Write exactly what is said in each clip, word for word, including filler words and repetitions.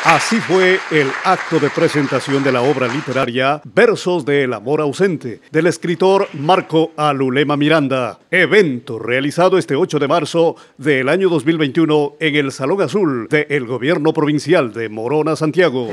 Así fue el acto de presentación de la obra literaria Versos del Amor Ausente, del escritor Marco Alulema Miranda. Evento realizado este ocho de marzo del año dos mil veintiuno en el Salón Azul del Gobierno Provincial de Morona, Santiago.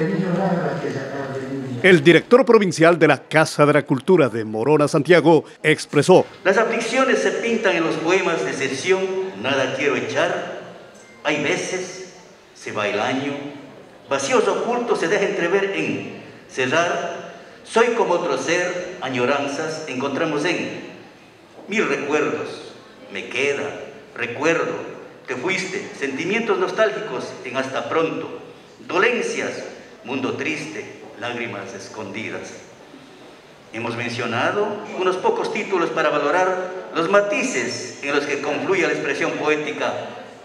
El director provincial de la Casa de la Cultura de Morona, Santiago, expresó: las aflicciones se pintan en los poemas de sesión, nada quiero echar. Hay veces, se va el año, vacíos ocultos se deja entrever en cerrar. Soy como otro ser, añoranzas encontramos en mil recuerdos. Me queda, recuerdo, te fuiste, sentimientos nostálgicos en hasta pronto, dolencias, mundo triste, lágrimas escondidas. Hemos mencionado unos pocos títulos para valorar los matices en los que confluye la expresión poética.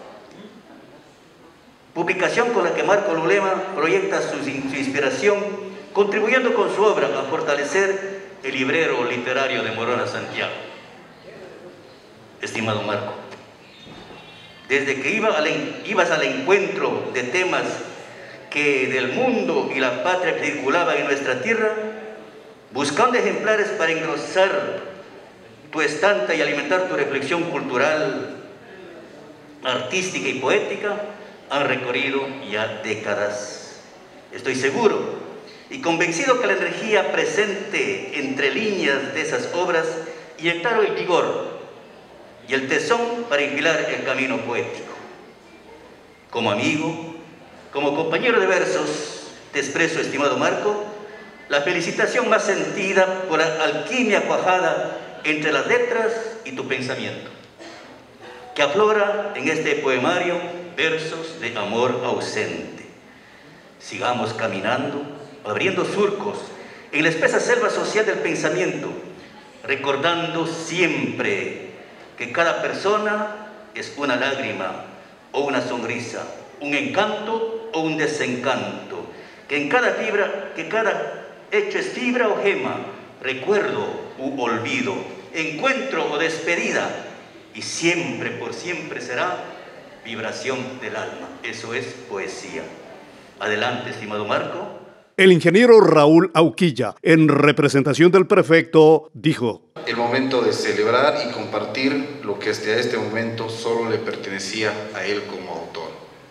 Publicación con la que Marco Alulema proyecta su, su inspiración, contribuyendo con su obra a fortalecer el librero literario de Morona, Santiago. Estimado Marco, desde que iba al, ibas al encuentro de temas que del mundo y la patria circulaban en nuestra tierra, buscando ejemplares para engrosar tu estante y alimentar tu reflexión cultural, artística y poética, han recorrido ya décadas. Estoy seguro y convencido que la energía presente entre líneas de esas obras inyectaron el vigor y el tesón para inspirar el camino poético. Como amigo, como compañero de versos, te expreso, estimado Marco, la felicitación más sentida por la alquimia cuajada entre las letras y tu pensamiento, que aflora en este poemario Versos de Amor Ausente. Sigamos caminando, abriendo surcos en la espesa selva social del pensamiento, recordando siempre que cada persona es una lágrima o una sonrisa, un encanto o un desencanto, que en cada fibra, que cada hecho es fibra o gema, recuerdo u olvido, encuentro o despedida, y siempre por siempre será vibración del alma. Eso es poesía. Adelante, estimado Marco. El ingeniero Raúl Auquilla, en representación del prefecto, dijo: el momento de celebrar y compartir lo que hasta este momento solo le pertenecía a él como autor.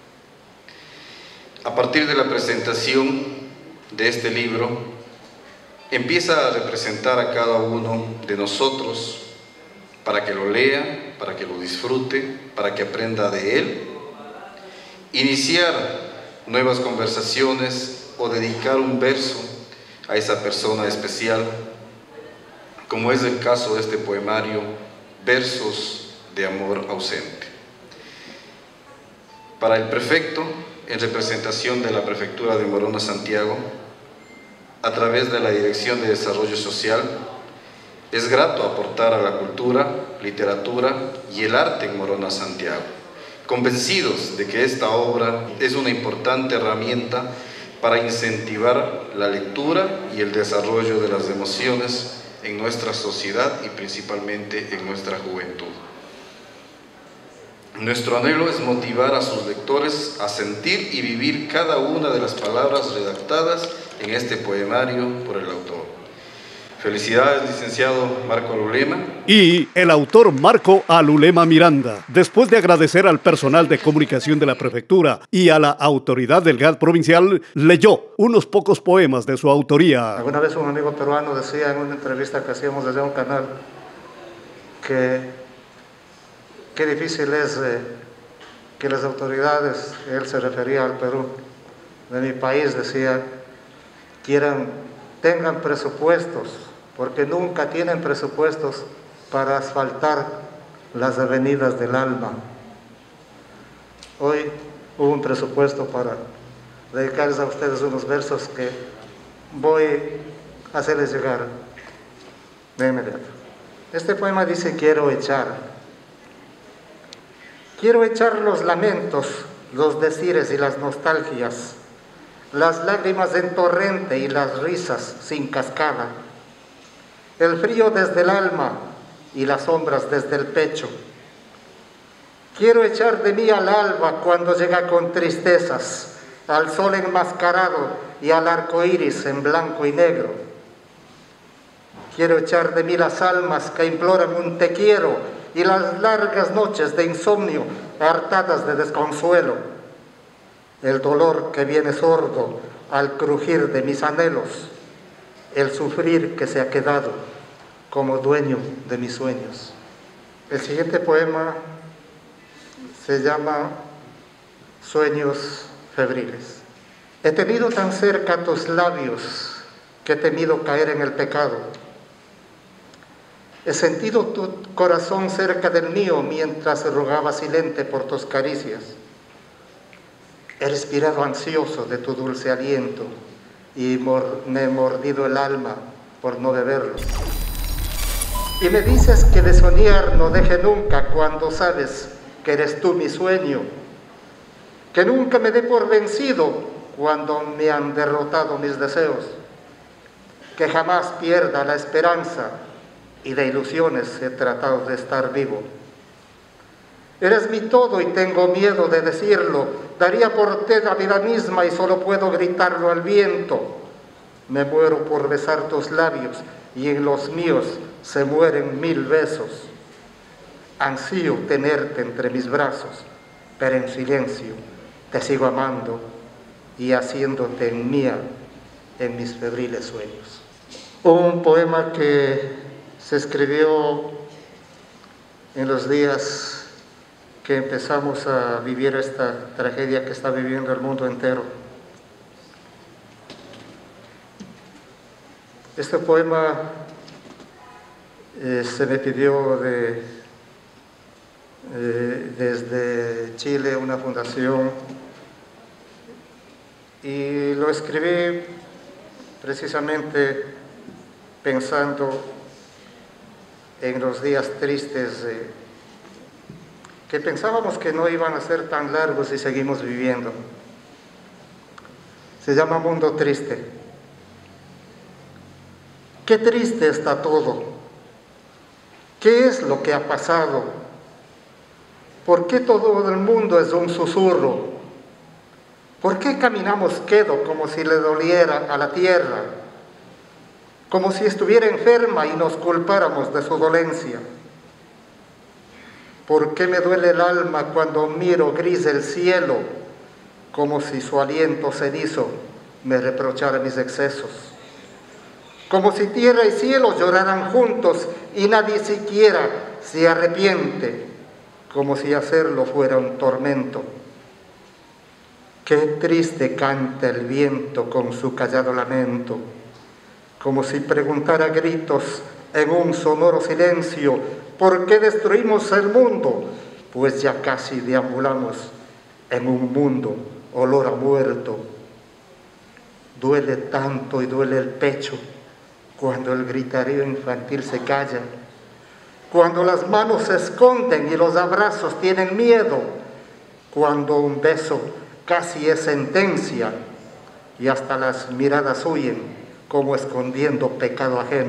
A partir de la presentación de este libro, empieza a representar a cada uno de nosotros para que lo lea, para que lo disfrute, para que aprenda de él, iniciar nuevas conversaciones o dedicar un verso a esa persona especial, como es el caso de este poemario, Versos de Amor Ausente. Para el prefecto, en representación de la Prefectura de Morona, Santiago, a través de la Dirección de Desarrollo Social, es grato aportar a la cultura, literatura y el arte en Morona, Santiago, convencidos de que esta obra es una importante herramienta para incentivar la lectura y el desarrollo de las emociones en nuestra sociedad y principalmente en nuestra juventud. Nuestro anhelo es motivar a sus lectores a sentir y vivir cada una de las palabras redactadas en este poemario por el autor. Felicidades, licenciado Marco Alulema. Y el autor Marco Alulema Miranda, después de agradecer al personal de comunicación de la prefectura y a la autoridad del G A D provincial, leyó unos pocos poemas de su autoría. Alguna vez un amigo peruano decía en una entrevista que hacíamos desde un canal que qué difícil es eh, que las autoridades, él se refería al Perú, de mi país, decía, quieran, tengan presupuestos, porque nunca tienen presupuestos para asfaltar las avenidas del alma. Hoy hubo un presupuesto para dedicarles a ustedes unos versos que voy a hacerles llegar de inmediato. Este poema dice: quiero echar. Quiero echar los lamentos, los decires y las nostalgias, las lágrimas en torrente y las risas sin cascada, el frío desde el alma y las sombras desde el pecho. Quiero echar de mí al alba cuando llega con tristezas al sol enmascarado y al arco iris en blanco y negro. Quiero echar de mí las almas que imploran un te quiero y las largas noches de insomnio hartadas de desconsuelo. El dolor que viene sordo al crujir de mis anhelos, el sufrir que se ha quedado como dueño de mis sueños. El siguiente poema se llama Sueños febriles. He tenido tan cerca tus labios que he temido caer en el pecado. He sentido tu corazón cerca del mío mientras rogaba silente por tus caricias. He respirado ansioso de tu dulce aliento y mor- me he mordido el alma por no beberlo. Y me dices que de soñar no deje nunca cuando sabes que eres tú mi sueño, que nunca me dé por vencido cuando me han derrotado mis deseos, que jamás pierda la esperanza y de ilusiones he tratado de estar vivo. Eres mi todo y tengo miedo de decirlo, daría por ti la vida misma y solo puedo gritarlo al viento. Me muero por besar tus labios y en los míos se mueren mil besos. Ansío tenerte entre mis brazos, pero en silencio te sigo amando y haciéndote en mía en mis febriles sueños. Un poema que se escribió en los días que empezamos a vivir esta tragedia que está viviendo el mundo entero. Este poema eh, se me pidió de, eh, desde Chile, una fundación, y lo escribí precisamente pensando en los días tristes eh, que pensábamos que no iban a ser tan largos y seguimos viviendo. Se llama Mundo Triste. Qué triste está todo. ¿Qué es lo que ha pasado? ¿Por qué todo el mundo es un susurro? ¿Por qué caminamos quedo como si le doliera a la tierra? Como si estuviera enferma y nos culpáramos de su dolencia. ¿Por qué me duele el alma cuando miro gris el cielo, como si su aliento cenizo me reprochara mis excesos? Como si tierra y cielo lloraran juntos y nadie siquiera se arrepiente, como si hacerlo fuera un tormento. Qué triste canta el viento con su callado lamento, como si preguntara a gritos en un sonoro silencio, ¿por qué destruimos el mundo? Pues ya casi deambulamos en un mundo olor a muerto. Duele tanto y duele el pecho cuando el griterío infantil se calla, cuando las manos se esconden y los abrazos tienen miedo, cuando un beso casi es sentencia y hasta las miradas huyen como escondiendo pecado ajeno.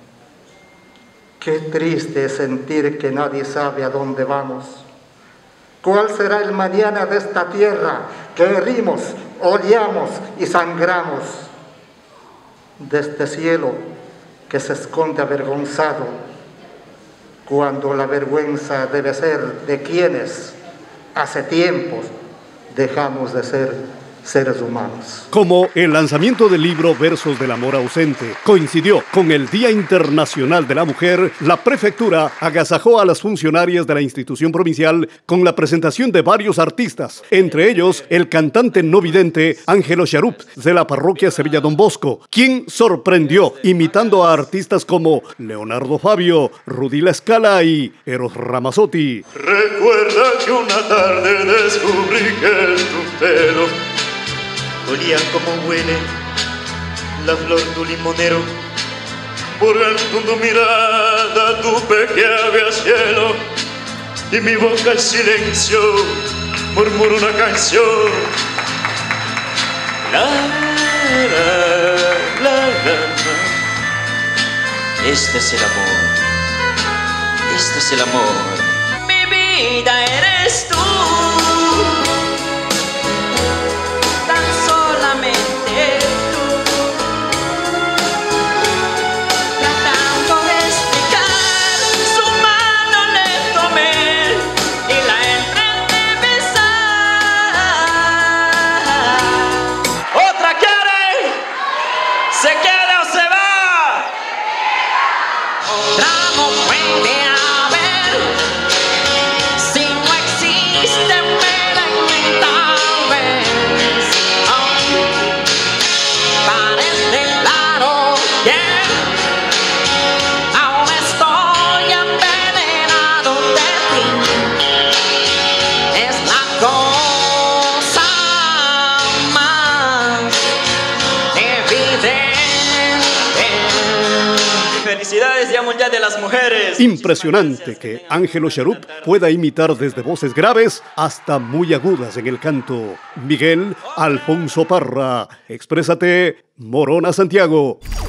Qué triste es sentir que nadie sabe a dónde vamos. ¿Cuál será el mañana de esta tierra que herimos, oleamos y sangramos? De este cielo que se esconde avergonzado, cuando la vergüenza debe ser de quienes hace tiempos dejamos de ser seres humanos. Como el lanzamiento del libro Versos del Amor Ausente coincidió con el Día Internacional de la Mujer, la prefectura agasajó a las funcionarias de la institución provincial con la presentación de varios artistas, entre ellos el cantante no vidente Ángelo Charup de la parroquia Sevilla Don Bosco, quien sorprendió imitando a artistas como Leonardo Fabio, Rudy La Scala y Eros Ramazzotti. Recuerda que una tarde descubrí que tus pelos olían como huele la flor tu limonero. Por tu mirada tu pequeña al cielo y mi boca en silencio murmura una canción. La, la, la, la, la. Este es el amor, este es el amor. Mi vida eres tú. Hablemos ya de las mujeres. Impresionante que Ángelo Charup pueda imitar desde voces graves hasta muy agudas en el canto. Miguel Alfonso Parra, exprésate, Morona Santiago.